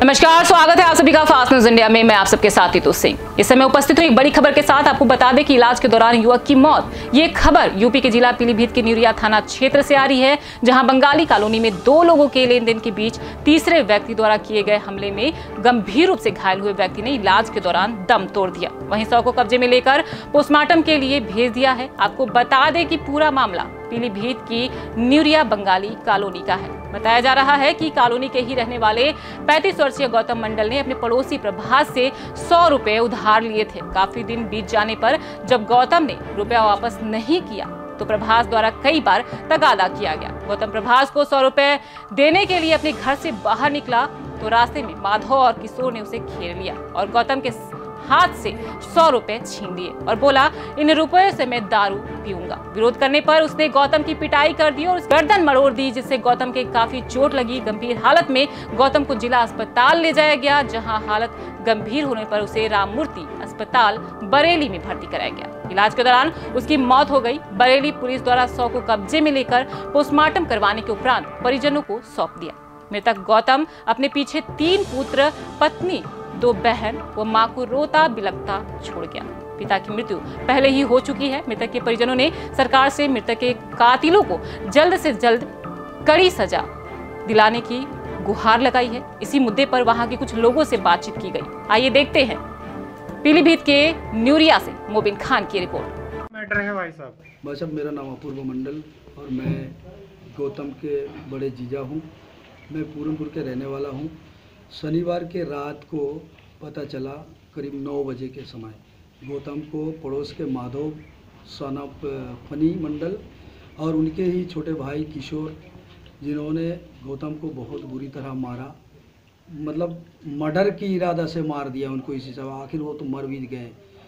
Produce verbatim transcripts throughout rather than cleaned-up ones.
नमस्कार, स्वागत है आप सभी का फास्ट न्यूज इंडिया में। मैं आप सबके साथ हितू सिंह। इस समय उपस्थित हुई एक बड़ी खबर के साथ आपको बता दें कि इलाज के दौरान युवक की मौत। ये खबर यूपी के जिला पीलीभीत के न्यूरिया थाना क्षेत्र से आ रही है, जहां बंगाली कॉलोनी में दो लोगों के लेन देन के बीच तीसरे व्यक्ति द्वारा किए गए हमले में गंभीर रूप से घायल हुए व्यक्ति ने इलाज के दौरान दम तोड़ दिया। वहीं शव को कब्जे में लेकर पोस्टमार्टम के लिए भेज दिया है। आपको बता दें कि पूरा मामला पीलीभीत की न्यूरिया बंगाली कॉलोनी का है। बताया जा रहा है कि कॉलोनी के ही रहने वाले पैंतीस वर्षीय गौतम मंडल ने अपने पड़ोसी प्रभास से सौ रुपए उधार लिए थे। काफी दिन बीत जाने पर जब गौतम ने रुपया वापस नहीं किया तो प्रभास द्वारा कई बार तगादा किया गया। गौतम प्रभास को सौ रुपए देने के लिए अपने घर से बाहर निकला तो रास्ते में माधव और किशोर ने उसे घेर लिया और गौतम के हाथ से सौ रुपए छीन लिए और बोला, इन रुपए से मैं दारू पीऊंगा। विरोध करने पर उसने गौतम की पिटाई कर दी और गर्दन मरोड़ दी, जिससे गौतम के काफी चोट लगी। गंभीर हालत में गौतम को जिला अस्पताल ले जाया गया, जहां हालत गंभीर होने पर उसे राममूर्ति अस्पताल बरेली में भर्ती कराया गया। इलाज के दौरान उसकी मौत हो गई। बरेली पुलिस द्वारा शव को कब्जे में लेकर पोस्टमार्टम करवाने के उपरांत परिजनों को सौंप दिया। मृतक गौतम अपने पीछे तीन पुत्र, पत्नी, दो बहन व मां को रोता बिलखता छोड़ गया। पिता की मृत्यु पहले ही हो चुकी है। मृतक के परिजनों ने सरकार से मृतक के कातिलों को जल्द से जल्द कड़ी सजा दिलाने की गुहार लगाई है। इसी मुद्दे पर वहां के कुछ लोगों से बातचीत की गई। आइए देखते हैं पीलीभीत के न्यूरिया से मोबिन खान की रिपोर्ट। मैटर है भाई साहब। भाई साहब, मेरा नाम अपूर्व मंडल और मैं गौतम के बड़े जीजा हूँ। मैं पूरनपुर के रहने वाला हूँ। शनिवार के रात को पता चला करीब नौ बजे के समय गौतम को पड़ोस के माधव सन ऑफ फनी मंडल और उनके ही छोटे भाई किशोर, जिन्होंने गौतम को बहुत बुरी तरह मारा, मतलब मर्डर की इरादा से मार दिया उनको। इसी सब आखिर वो तो मर भी गए।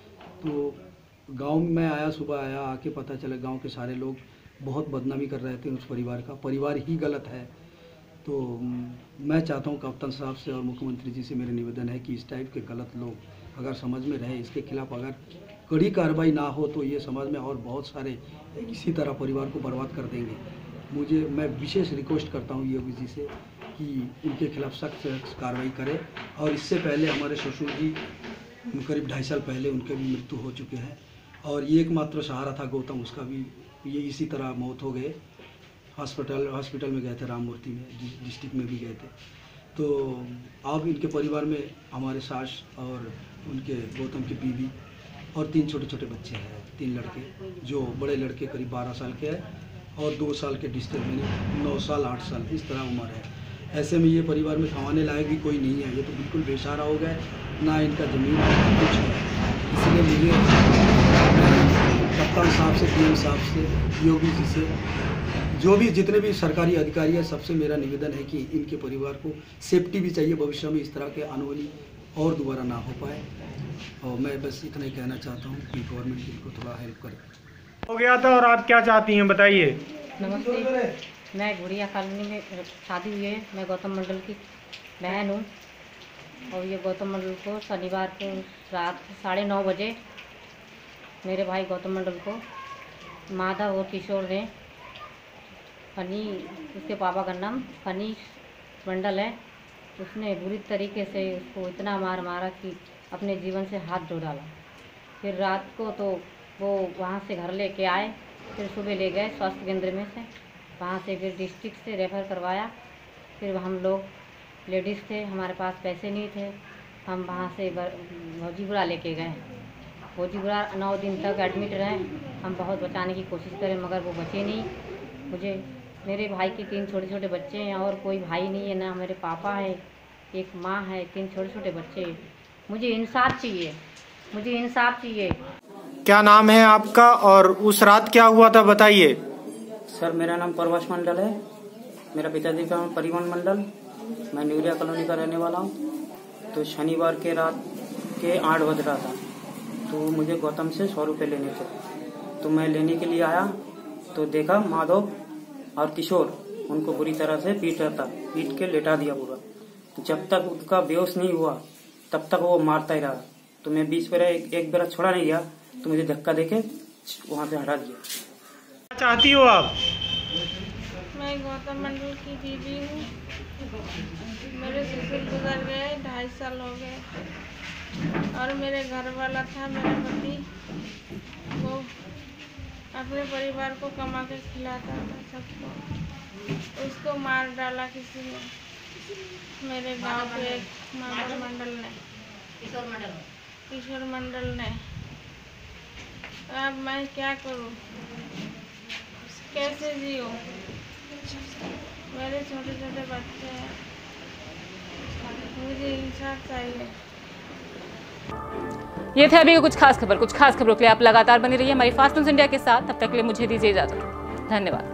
तो गांव में मैं आया, सुबह आया, आके पता चला गांव के सारे लोग बहुत बदनामी कर रहे थे उस परिवार का। परिवार ही गलत है। तो मैं चाहता हूं कप्तान साहब से और मुख्यमंत्री जी से मेरा निवेदन है कि इस टाइप के गलत लोग अगर समझ में रहे, इसके खिलाफ अगर कड़ी कार्रवाई ना हो तो ये समाज में और बहुत सारे इसी तरह परिवार को बर्बाद कर देंगे। मुझे मैं विशेष रिक्वेस्ट करता हूं योगी जी से कि इनके खिलाफ सख्त से सख्त कार्रवाई करें। और इससे पहले हमारे ससुर जी करीब ढाई साल पहले उनके भी मृत्यु हो चुके हैं और ये एकमात्र सहारा था गौतम, उसका भी ये इसी तरह मौत हो गए। हॉस्पिटल हॉस्पिटल में गए थे, राममूर्ति में, डिस्ट्रिक्ट में भी गए थे। तो अब इनके परिवार में हमारे सास और उनके गौतम की बीवी और तीन छोटे छोटे बच्चे हैं, तीन लड़के, जो बड़े लड़के करीब बारह साल के हैं और दो साल के डिस्ट्रिक्ट में नौ साल आठ साल इस तरह उम्र है। ऐसे में ये परिवार में खाने लायक भी कोई नहीं है। ये तो बिल्कुल बेसहारा हो गए, ना इनका ज़मीन कुछ है। इसलिए मुझे कप्तान साहब से, डी एम साहब से, योगी जी से, जो भी जितने भी सरकारी अधिकारी हैं, सबसे मेरा निवेदन है कि इनके परिवार को सेफ्टी भी चाहिए। भविष्य में इस तरह के अनहोनी और दोबारा ना हो पाए। और मैं बस इतना ही कहना चाहता हूँ कि गवर्नमेंट इनको थोड़ा हेल्प करे। हो गया था और आप क्या चाहती हैं, बताइए। नमस्ते, मैं गुड़िया कॉलोनी में शादी हुई है। मैं गौतम मंडल की बहन हूँ और ये गौतम मंडल को शनिवार को रात साढ़े नौ बजे मेरे भाई गौतम मंडल को माधव और किशोर ने, फनी उसके पापा का नाम फनी मंडल है, उसने बुरी तरीके से उसको इतना मार मारा कि अपने जीवन से हाथ धो डाला। फिर रात को तो वो वहाँ से घर लेके आए, फिर सुबह ले गए स्वास्थ्य केंद्र में से, वहाँ से फिर डिस्ट्रिक्ट से रेफ़र करवाया। फिर हम लोग लेडीज़ थे, हमारे पास पैसे नहीं थे, हम वहाँ से भौजीपुरा लेके गए। भौजीपुरा नौ दिन तक एडमिट रहे। हम बहुत बचाने की कोशिश करें मगर वो बचे नहीं। मुझे मेरे भाई के तीन छोटे छोटे बच्चे हैं और कोई भाई नहीं है, ना मेरे पापा है, एक माँ है, तीन छोटे छोटे बच्चे हैं। मुझे इंसाफ चाहिए, मुझे इंसाफ चाहिए। क्या नाम है आपका और उस रात क्या हुआ था, बताइए। सर, मेरा नाम प्रवास मंडल है। मेरा पिताजी का नाम परिवहन मंडल। मैं न्यूरिया कॉलोनी का रहने वाला हूँ। तो शनिवार के रात के आठ बज रहा था, तो मुझे गौतम से सौ रुपये लेने थे। तो मैं लेने के लिए आया तो देखा माधव और किशोर उनको बुरी तरह से पीट रहा था, पीट के लेटा दिया पूरा। तो जब तक उनका बेहोश नहीं हुआ तब तक वो मारता ही रहा। तो मैं बीच में एक, एक बार छोड़ा नहीं गया, तो मुझे धक्का देके वहाँ से हटा दिया। क्या चाहती हो आप? मैं गौतम मंडल की बीवी हूँ। मेरे ससुर गुजर गए, ढाई साल हो गए। और मेरे घर वाला था, मेरा पति, वो अपने परिवार को कमा के खिलाता था सबको। उसको मार डाला किसी ने, मेरे गांव के एक माधव मंडल ने, किशोर मंडल किशोर मंडल ने। अब मैं क्या करूं, कैसे जियो? मेरे छोटे छोटे बच्चे हैं, मुझे इंसाफ चाहिए। ये थे अभी के कुछ खास खबर। कुछ खास खबरों के लिए आप लगातार बने रहिए हमारी फास्ट न्यूज़ इंडिया के साथ। तब तक के लिए मुझे दीजिए इजाजत। धन्यवाद।